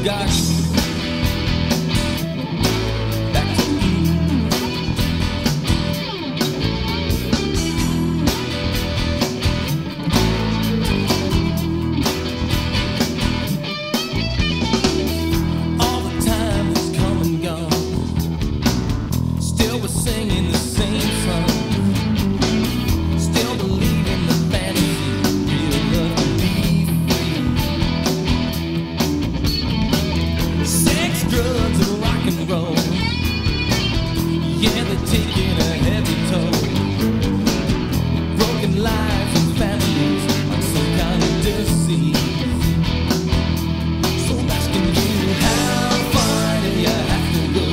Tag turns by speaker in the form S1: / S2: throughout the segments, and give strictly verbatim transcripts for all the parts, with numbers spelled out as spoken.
S1: garden. Back to Eden. All the time has come and gone. Still we're singing the same song. Still believing the fantasy, real love to be free. Sex, drugs, and rock and roll. Yeah, they're taking a heavy toll. Broken lives and families on some kind of disease. So I'm asking you, how far do you have to go?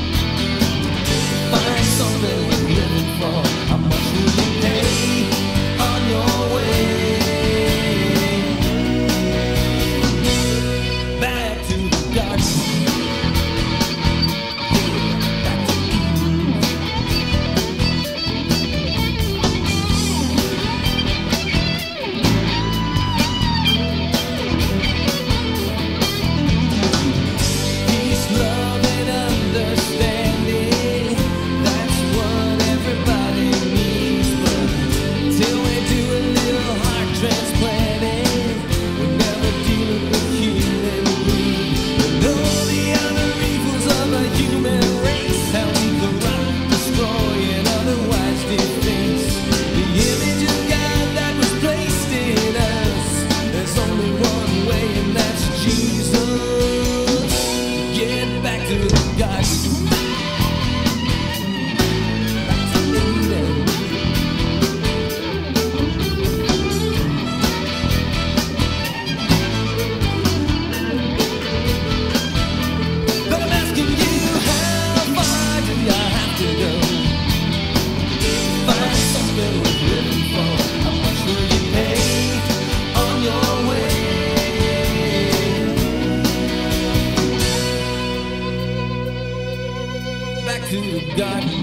S1: Find something worth living for. How much will you pay on your way? Back to the garden. Yeah, back to Eden. Peace, love, and understanding. That's what everybody needs. But till we do a little heart transplanting, we're never dealing with human greed. And all the other evils of a human race, how we corrupt, destroy, and otherwise deface the image of God that was placed in us. There's only one way, and that's Jesus. Get back to the garden. Back to Eden. But I'm asking you, how far do you have to go? Find something worth living for. How much will you pay on your way? Back to the garden.